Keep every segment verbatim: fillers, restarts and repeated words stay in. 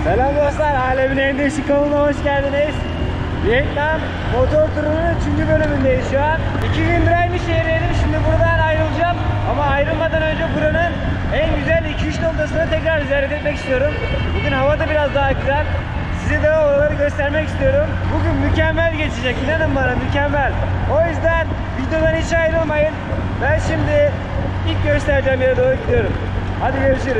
Selam dostlar, Alemin en değişik kanalına hoş geldiniz. Vietnam motor turunun üçüncü bölümündeyiz şu an. İki gündür aynı şehirdeydim, şimdi buradan ayrılacağım. Ama ayrılmadan önce buranın en güzel iki üç noktasını tekrar ziyaret etmek istiyorum. Bugün hava da biraz daha güzel. Size de oraları göstermek istiyorum. Bugün mükemmel geçecek, inanın bana, mükemmel. O yüzden videodan hiç ayrılmayın. Ben şimdi ilk göstereceğim yere doğru gidiyorum. Hadi görüşürüz.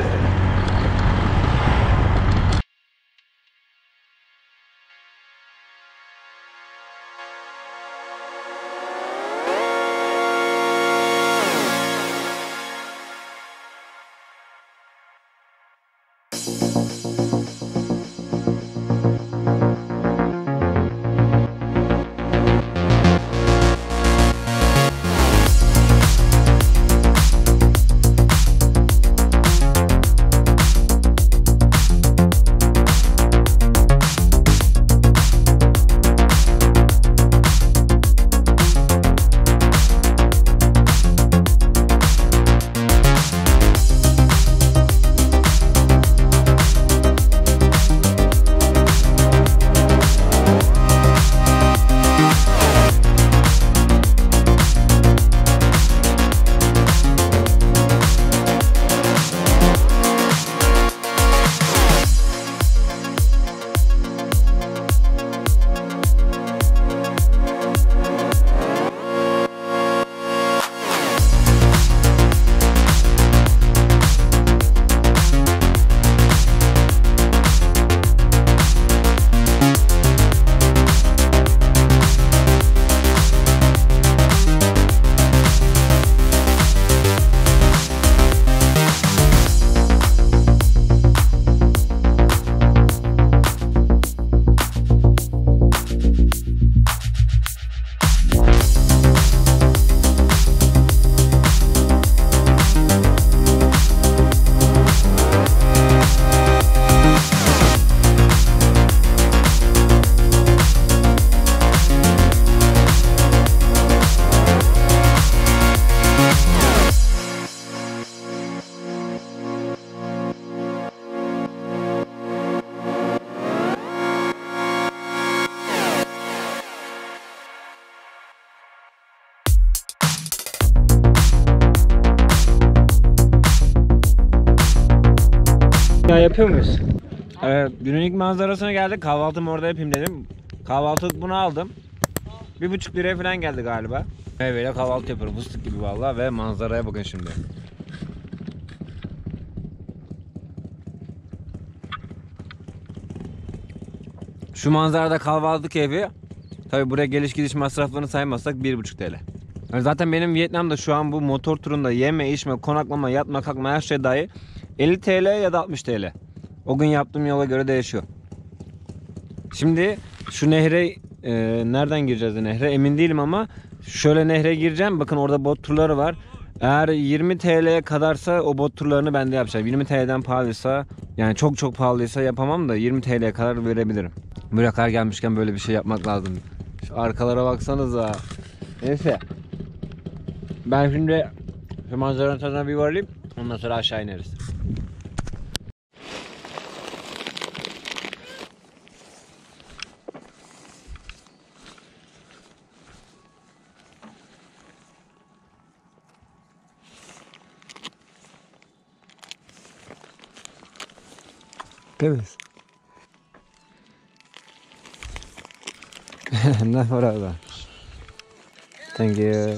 Ya yapıyor muyuz? Evet, günün ilk manzarasına geldik. Kahvaltımı orada yapayım dedim. Kahvaltılık bunu aldım. Bir buçuk liraya falan geldi galiba. Meyveyle kahvaltı yapıyorum, fıstık gibi vallahi. Ve manzaraya bakın şimdi. Şu manzarada kahvaltı keyfi. Tabi buraya geliş gidiş masraflarını saymazsak bir buçuk TL. Yani zaten benim Vietnam'da şu an bu motor turunda yeme, içme, konaklama, yatma, kalkma her şey dahi elli TL ya da altmış TL. O gün yaptığım yola göre değişiyor. Şimdi şu nehre e, nereden gireceğiz de nehre emin değilim ama şöyle nehre gireceğim. Bakın orada bot turları var. Eğer yirmi TL'ye kadarsa o bot turlarını ben de yapacağım. yirmi TL'den pahalıysa, yani çok çok pahalıysa yapamam da yirmi TL'ye kadar verebilirim. Buraya kadar gelmişken böyle bir şey yapmak lazım. Şu arkalara baksanıza. Neyse. Ben şimdi şu manzaranın tadına bir varayım. Ondan sonra aşağı ineriz. Evet. Ne var orada? Thank you.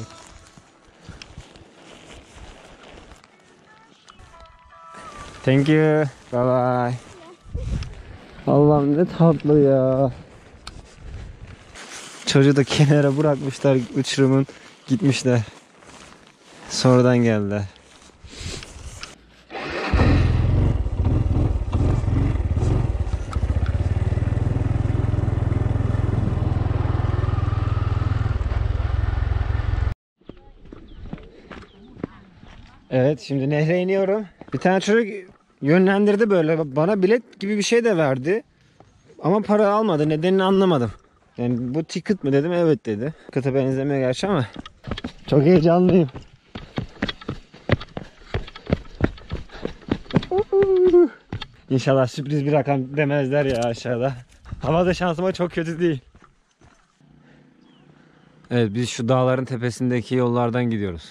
Thank you. Bye bye. Allah'ım ne tatlı ya. Çocuğu da kenara bırakmışlar uçurumun, gitmişler. Sonradan geldiler. Evet, şimdi nehre iniyorum. Bir tane çocuk yönlendirdi böyle. Bana bilet gibi bir şey de verdi. Ama para almadı. Nedenini anlamadım. Yani bu ticket mi dedim. Evet dedi. Ticket'a benzemiyor gerçi ama. Çok heyecanlıyım. İnşallah sürpriz bir rakam demezler ya aşağıda. Hava da şansıma çok kötü değil. Evet, biz şu dağların tepesindeki yollardan gidiyoruz.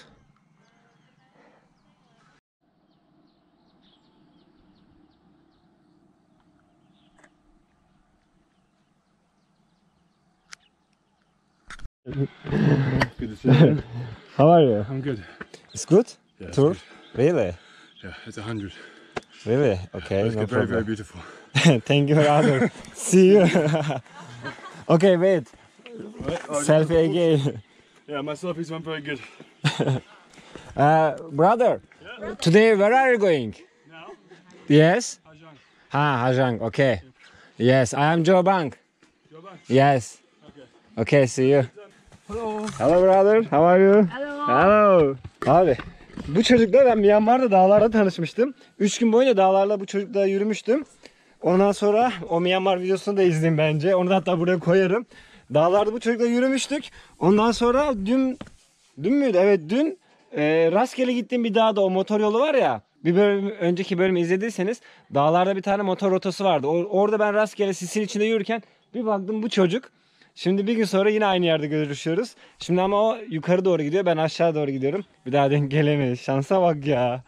Good to see you. How are you? I'm good. It's good? Yeah, it's Tour? good. Really? Yeah, it's a hundred. Really? Okay, It's no very, very problem. beautiful. Thank you, brother. See you. Okay, wait. Oh, Selfie again. Yeah, my selfies went very good. Uh, brother, today where are you going? Now, Yes? Hajang. Ha, Hajang, okay. Yes, I am Joe Bank. Go back. Yes. Okay. Okay, see you. Hello. Hello brother, how are you? Hello. Hello. Abi, bu çocukla ben Myanmar'da dağlarda tanışmıştım. Üç gün boyunca dağlarla bu çocukla yürümüştüm. Ondan sonra o Myanmar videosunu da izleyin bence. Onu da hatta buraya koyarım. Dağlarda bu çocukla yürümüştük. Ondan sonra dün, dün müydü? Evet dün e, rastgele gittiğim bir dağda o motor yolu var ya. Bir bölüm, önceki bölümü izlediyseniz dağlarda bir tane motor rotası vardı. O, orada ben rastgele sisin içinde yürürken bir baktım bu çocuk. Şimdi bir gün sonra yine aynı yerde görüşüyoruz. Şimdi ama o yukarı doğru gidiyor, ben aşağı doğru gidiyorum. Bir daha denk gelemeyiz. Şansa bak ya.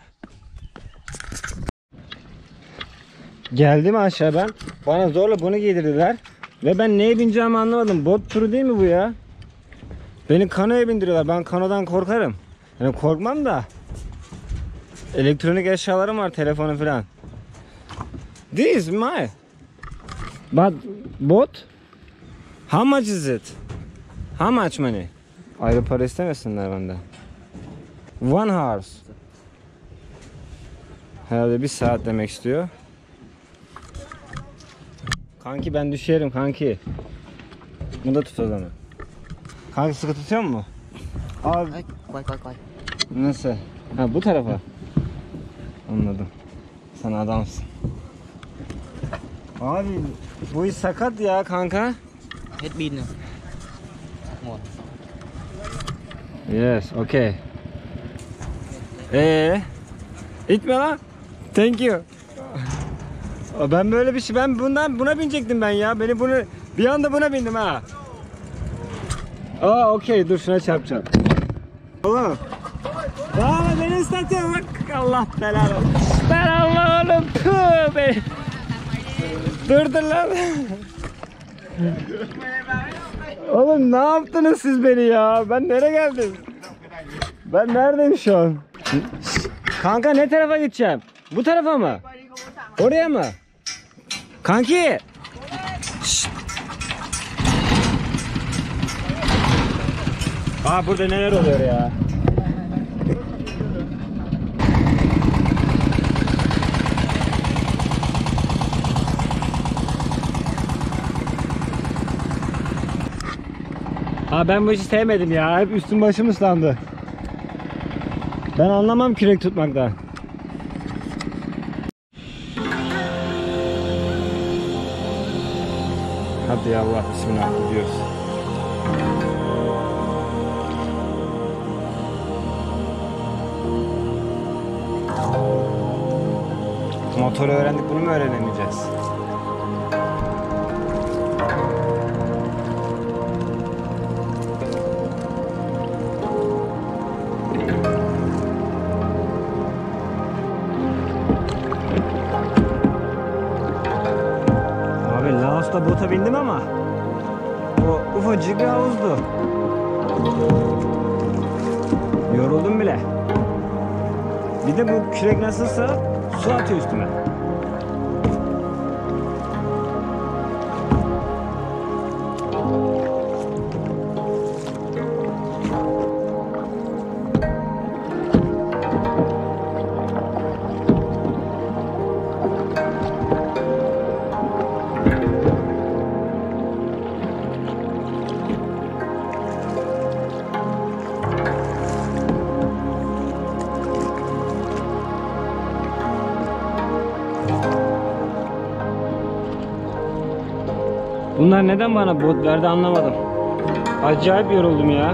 Geldim aşağı ben. Bana zorla bunu giydirdiler. Ve ben neye bineceğimi anlamadım. Bot turu değil mi bu ya? Beni kanoya bindiriyorlar. Ben kanodan korkarım. Yani korkmam da. Elektronik eşyalarım var, telefonu falan. This is my. But bot? How much is it? How much money? Ayrı para istemesinler benden. One horse. Herhalde bir saat demek istiyor. Kanki ben düşerim kanki. Bunu da tut o zaman. Kanki sıkı tutuyor mu? Abi Ay, koy koy koy. nasıl? Ha bu tarafa. Anladım. Sen adamsın. Abi bu iş sakat ya kanka. Hết pin rồi. Một. Yes, okay. Ee, itme lan. Thank you. Ben böyle bir şey, ben bundan buna binecektim ben ya. Beni bunu bir anda buna bindim ha. Aa, okey, dur şuna çarpacağım. Oğlum. Aa, beni ıslatıyor bak. Allah belanı. Ben Allah oğlum. Tüh be. Dur dur lan. Oğlum ne yaptınız siz beni ya? Ben nereye geldim? Ben neredeyim şu an? Kanka ne tarafa gideceğim? Bu tarafa mı? Oraya mı? Kanki! Şşt. Aa burada neler oluyor ya? Aa ben bu işi sevmedim ya. Hep üstüm başım ıslandı. Ben anlamam kürek tutmaktan. Hadi ya Allah bismillah gidiyoruz. Motoru öğrendik, bunu mu öğrenemeyeceğiz? Abi Laos'ta bota bindim ama o ufacık bir havuzdu. Yoruldum bile. Bir de bu kürek nasılsa su atıyor üstüme. Bunlar neden bana bot verdi anlamadım. Acayip yoruldum ya.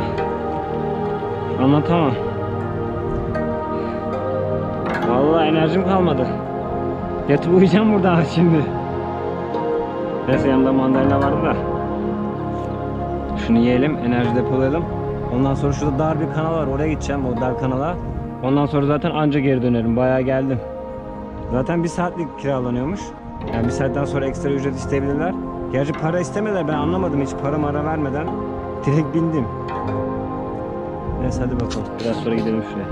Anlatamam. Vallahi enerjim kalmadı. Yatıp uyuyacağım burada şimdi. Neyse yanımda mandalina vardı da. Şunu yiyelim, enerji depolayalım. Ondan sonra şurada dar bir kanal var, oraya gideceğim, o dar kanala. Ondan sonra zaten anca geri dönerim, bayağı geldim. Zaten bir saatlik kiralanıyormuş. Yani bir saatten sonra ekstra ücret isteyebilirler. Gerçi para istemediler, ben anlamadım hiç para mara vermeden. Direkt bindim. Neyse hadi bakalım, biraz sonra gidelim şuraya.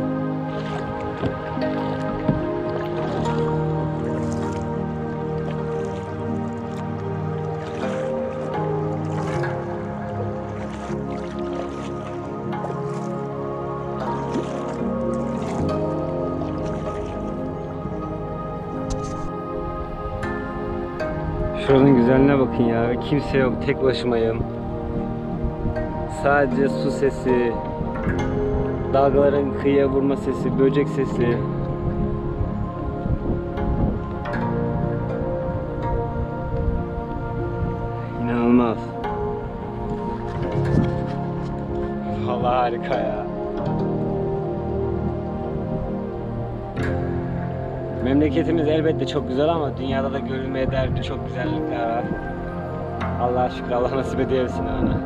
Şuranın güzelliğine bakın ya. Kimse yok. Tek başımayım. Sadece su sesi, dalgaların kıyıya vurma sesi, böcek sesi. İnanılmaz. Vallahi harika ya. Memleketimiz elbette çok güzel ama dünyada da görülmeye değer birçok güzellikler var. Allah'a şükür, Allah nasip ediyorsun ona.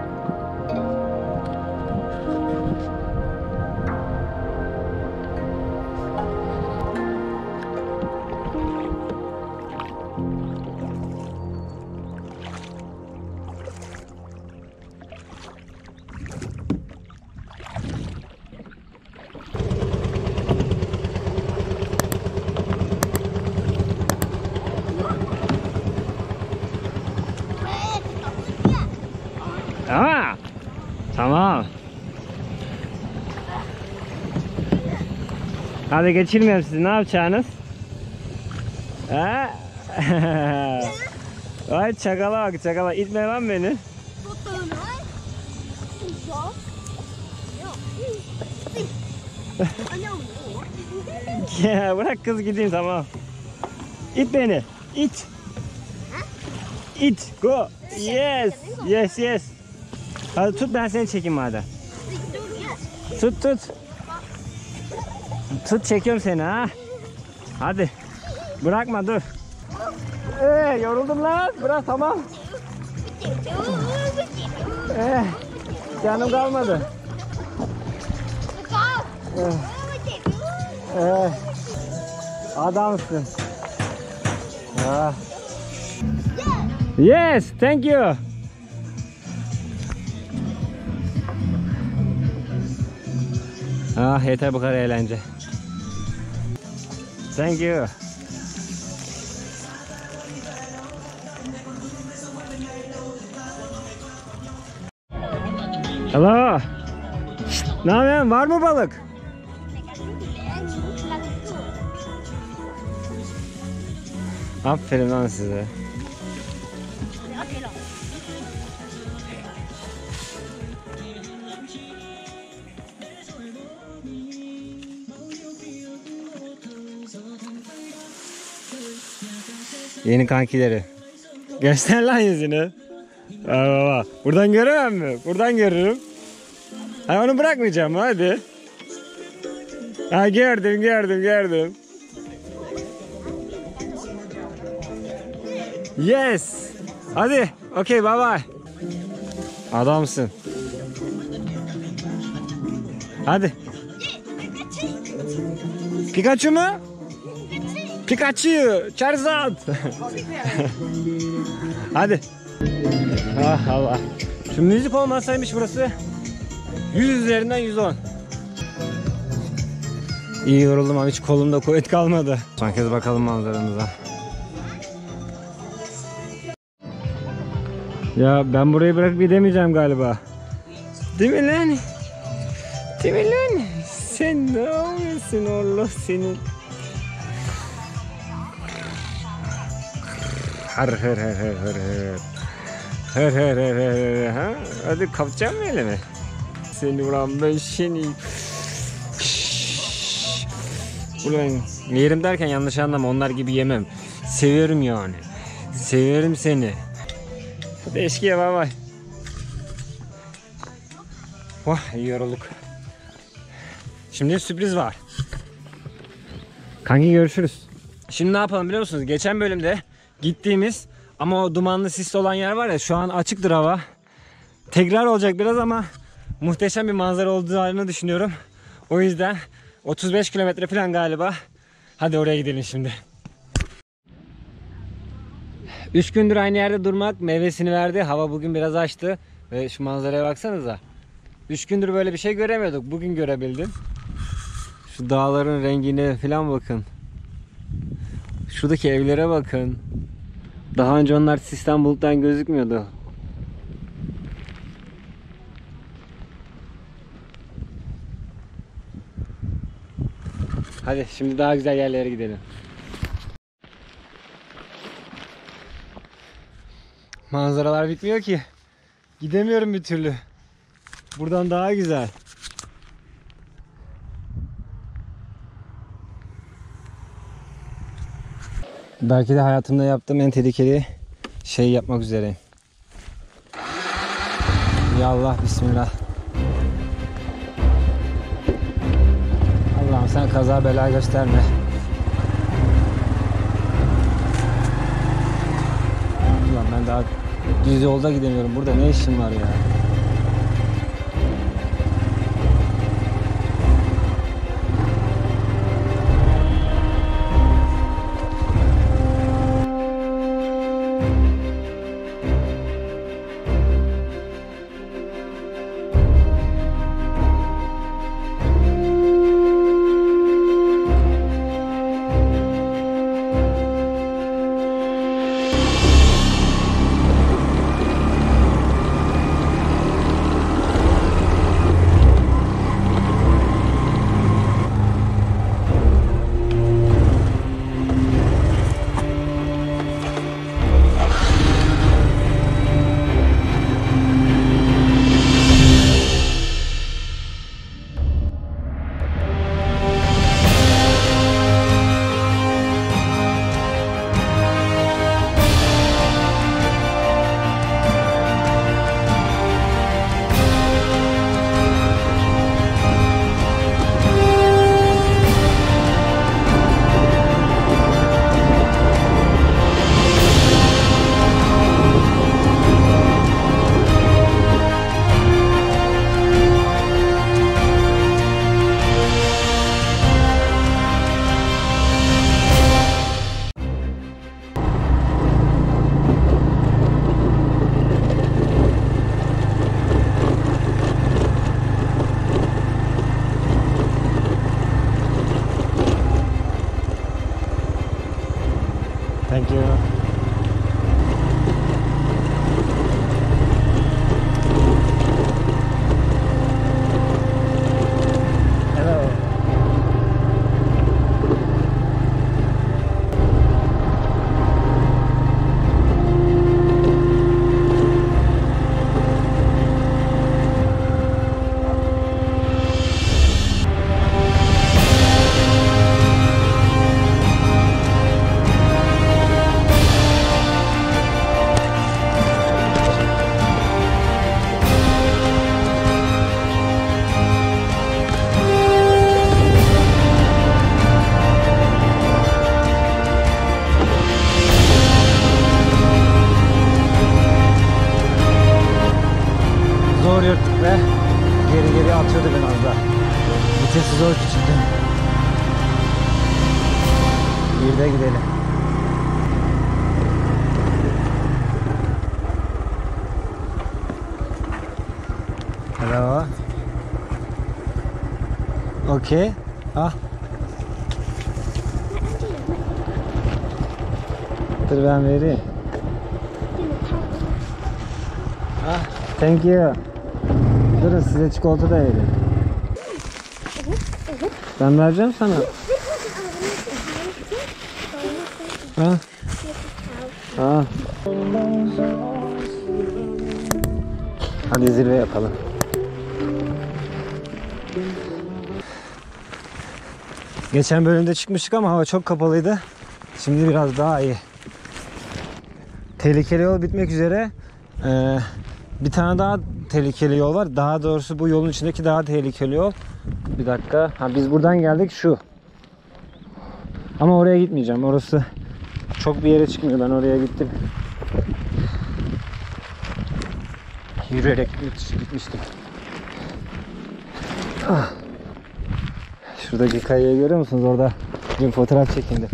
Aa, tamam. Hadi geçirmiyorum sizi. Ne yapacaksınız? Ha? Ay çakala bak çakala. İtme lan beni. Ya bırak kız gideyim, tamam. İt beni. İt. İt. Go. Yes. Yes yes. Hadi tut, ben seni çekeyim madem. Tut tut. Tut, çekiyorum seni ha. Hadi. Bırakma, dur. Ee, yoruldum lan. Bırak, tamam. Ee, canım kalmadı. Ee, ee, adamsın. Ah. Yes, thank you. Ah, yeter bu kadar eğlence. Thank you. Hello. Şşt, ne yapıyorsun? Var mı balık? Aferin lan size. Yeni kankileri. Göster lan yüzünü. Baba baba. Buradan göremem mi? Buradan görürüm. Ha, onu bırakmayacağım, hadi. Ha, gördüm gördüm gördüm. Yes. Hadi. Okay, bye bye. Adamsın. Hadi. Pikachu mu? Pikachu, Charizard. Hadi. Ah Allah. Şu müzik olmasaymış burası yüz üzerinden yüz on. İyi yoruldum ama hiç kolumda kuvvet kalmadı. Son kez bakalım manzaramıza. Ya ben burayı bırakıp gidemeyeceğim galiba. Değil mi lan? Değil mi lan? Sen ne yapıyorsun Allah senin? Har har har har har har. Har har har har har. Hadi kapacağım mı elimi? Seni ulan ben seni. Ulan yerim derken yanlış anlama, onlar gibi yemem. Seviyorum yani. Seviyorum seni. Hadi eşkiye, bay bay. Vah, iyi yorulduk. Şimdi sürpriz var. Kanki görüşürüz. Şimdi ne yapalım biliyor musunuz? Geçen bölümde gittiğimiz ama o dumanlı sisli olan yer var ya, şu an açıktır hava. Tekrar olacak biraz ama muhteşem bir manzara olduğunu düşünüyorum. O yüzden otuz beş kilometre falan galiba. Hadi oraya gidelim şimdi. üç gündür aynı yerde durmak meyvesini verdi. Hava bugün biraz açtı. Ve şu manzaraya baksanıza. üç gündür böyle bir şey göremiyorduk. Bugün görebildim. Şu dağların rengine falan bakın. Şuradaki evlere bakın. Daha önce onlar sisten buluttan gözükmüyordu. Hadi şimdi daha güzel yerlere gidelim. Manzaralar bitmiyor ki. Gidemiyorum bir türlü. Buradan daha güzel. Belki de hayatımda yaptığım en tehlikeli şey yapmak üzereyim. Ya Allah, bismillah. Allah'ım sen kaza bela gösterme. Ulan ben daha düz yolda gidemiyorum. Burada ne işim var ya? Thank you. Hello. Zor yırttık ve geri geri atıyordu beni az daha. Vitesi zor küçüktüm. Bir de gidelim. Hello. Okay. Ah. Dur ben vereyim. Ah, thank you. Durun size çikolata da vereyim. Ben vereceğim sana. Ha? Ha. Hadi zirve yapalım. Geçen bölümde çıkmıştık ama hava çok kapalıydı. Şimdi biraz daha iyi. Tehlikeli yol bitmek üzere. Ee, bir tane daha tehlikeli yol var. Daha doğrusu bu yolun içindeki daha tehlikeli yol. Bir dakika. Ha, biz buradan geldik şu. Ama oraya gitmeyeceğim. Orası çok bir yere çıkmıyor. Ben oraya gittim. Yürüyerek gitmiştim. Ah. Şuradaki kayayı görüyor musunuz? Orada bir fotoğraf çekildi.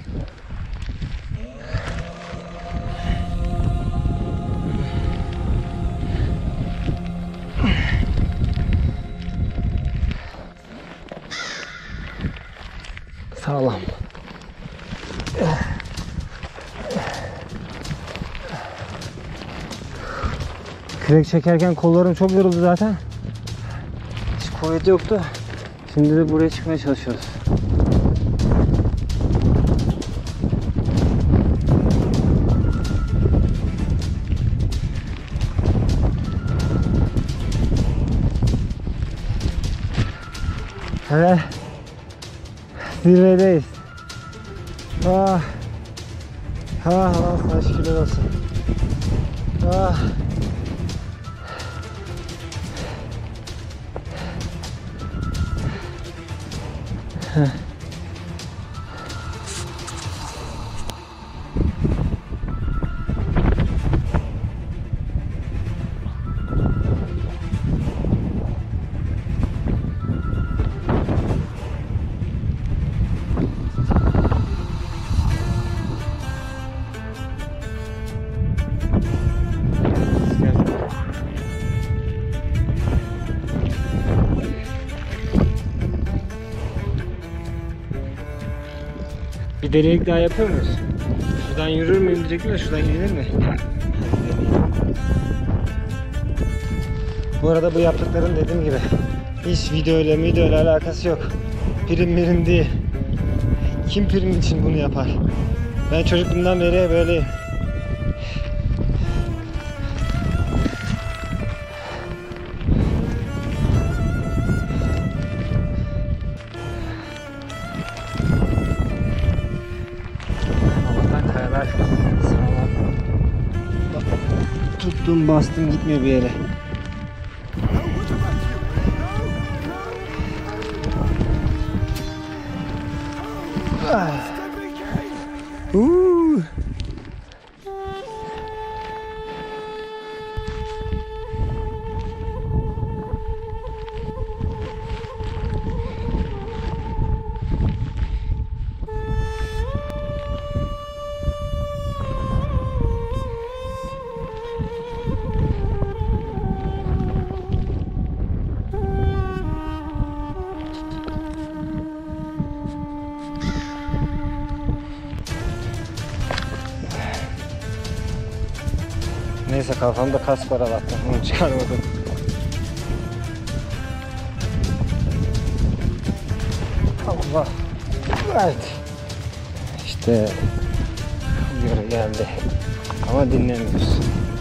Sağlam. Kürek çekerken kollarım çok yoruldu zaten. Hiç kuvvet yoktu. Şimdi de buraya çıkmaya çalışıyoruz. Evet. Zirvedeyiz. Ah. Ah, Allah sana şükürler olsun. Ah. Heh. Bir denelik daha yapıyor muyuz? Şuradan yürür müyüm diyecektim de şuradan gidilir mi? Bu arada bu yaptıkların dediğim gibi hiç video ile video ile alakası yok. Prim mirim değil. Kim prim için bunu yapar? Ben çocukluğumdan beri böyleyim. Tuttum bastım gitmiyor bir yere. Ah. Uh. Neyse kafamda kask var Allah'tan. Onu çıkarmadım. Allah. Evet. İşte uyarı geldi. Ama dinlemiyoruz.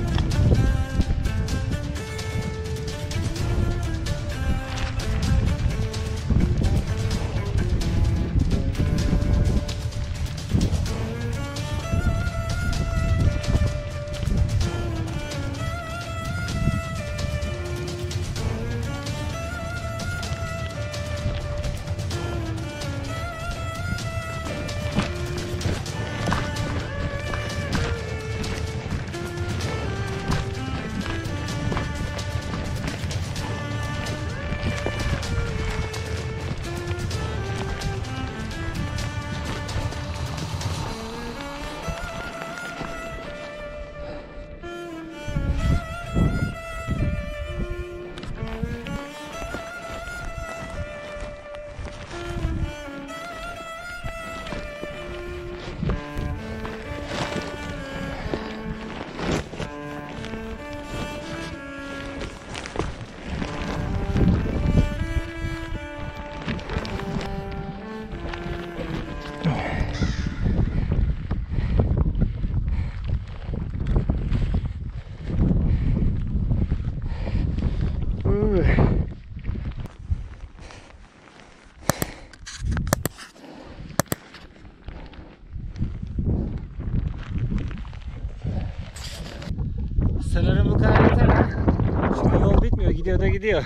Sanırım bu kadar yeter ha. Şimdi yol bitmiyor, gidiyor da gidiyor.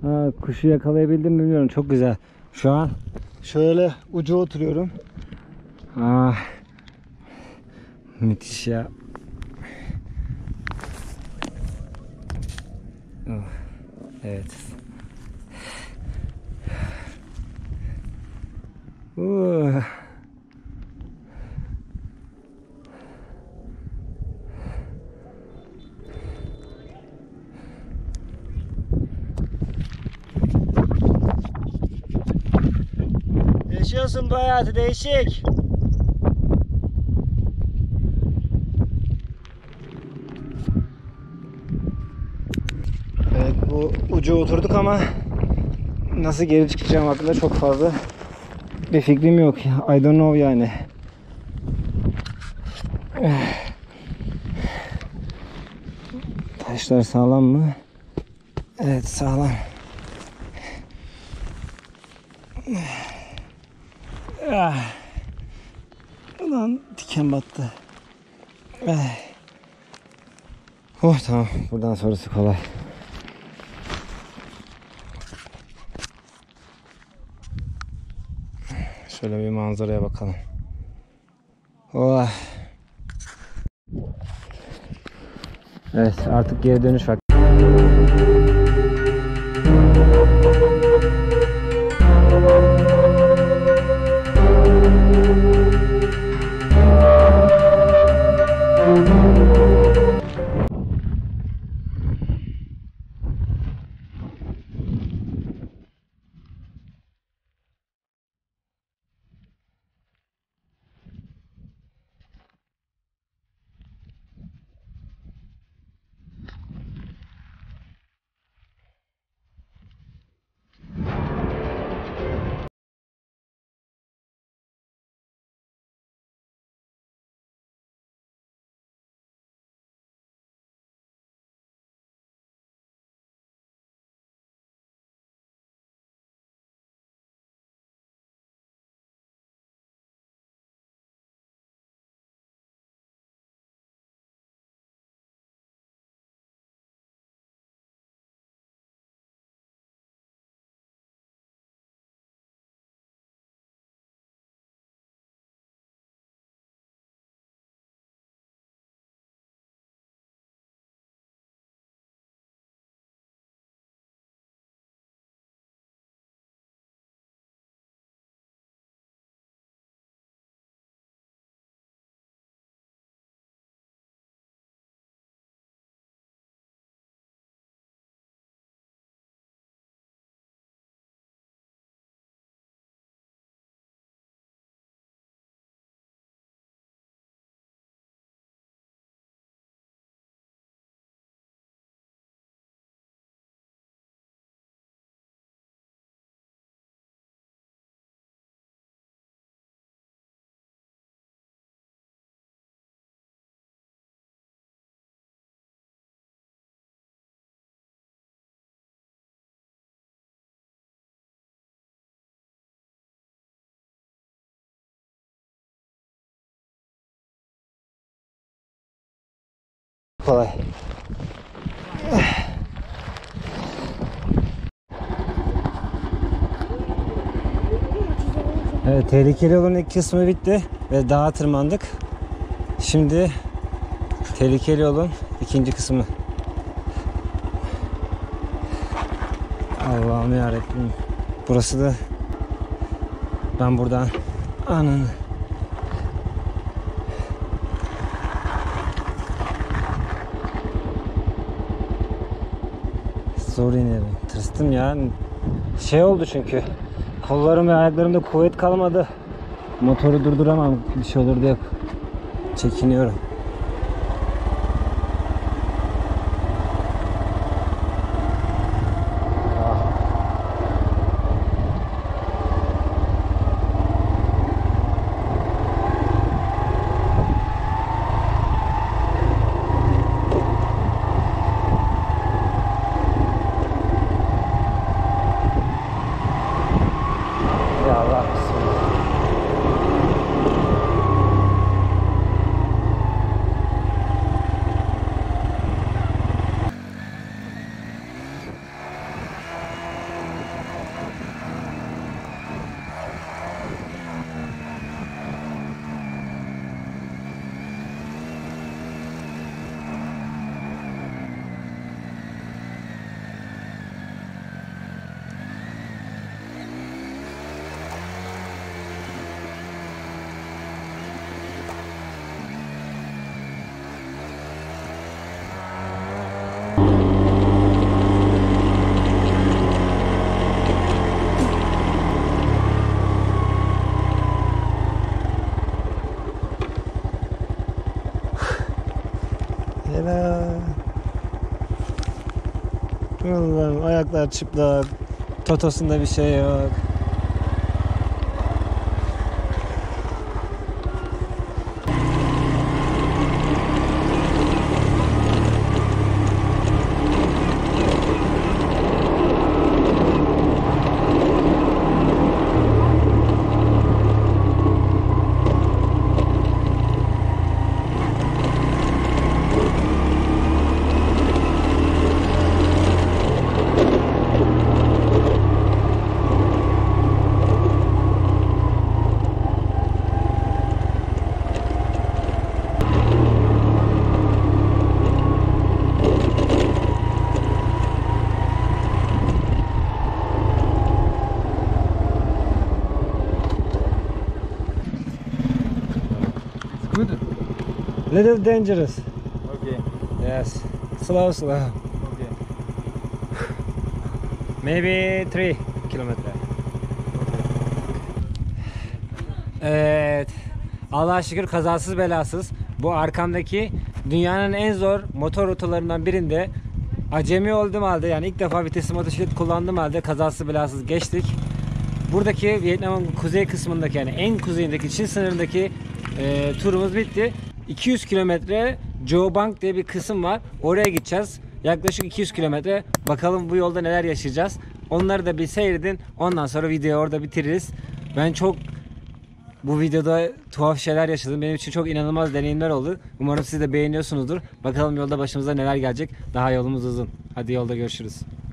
Ha, kuşu yakalayabildim mi bilmiyorum. Çok güzel. Şu an şöyle uca oturuyorum. Ah, müthiş ya. Oh, evet. Uh. Yaşıyorsun bu hayatı, değişik. Evet, bu uca oturduk ama nasıl geri çıkacağım hakkında çok fazla bir fikrim yok. I don't know yani. Taşlar sağlam mı? Evet, sağlam. Ah. Ulan diken battı. Ah. Oh, tamam, buradan sonrası kolay. Şöyle bir manzaraya bakalım. Oh. Evet, artık geri dönüş vakti. Kolay. Evet, tehlikeli yolun ilk kısmı bitti ve dağa tırmandık. Şimdi tehlikeli yolun ikinci kısmı. Allah'ım yarabbim. Burası da, ben buradan ananı. Zor inerim. Tırstım ya. Şey oldu çünkü. Kollarım ve ayaklarımda kuvvet kalmadı. Motoru durduramam. Bir şey olur diye çekiniyorum. Ya Allah, bismillah. Allah'ım, ayaklar çıplak. Totosunda bir şey yok. Good. Little dangerous. Okay. Yes. Slow slow. Okay. Maybe three kilometre. Evet. Allah'a şükür kazasız belasız. Bu arkamdaki dünyanın en zor motor rotalarından birinde acemi olduğum halde, yani ilk defa vitesli motosiklet kullandığım halde kazasız belasız geçtik. Buradaki Vietnam'ın kuzey kısmındaki, yani en kuzeyindeki Çin sınırındaki e, turumuz bitti. iki yüz kilometre Joe Bang diye bir kısım var. Oraya gideceğiz. Yaklaşık iki yüz kilometre. Bakalım bu yolda neler yaşayacağız. Onları da bir seyredin. Ondan sonra videoyu orada bitiririz. Ben çok bu videoda tuhaf şeyler yaşadım. Benim için çok inanılmaz deneyimler oldu. Umarım siz de beğeniyorsunuzdur. Bakalım yolda başımıza neler gelecek. Daha yolumuz uzun. Hadi yolda görüşürüz.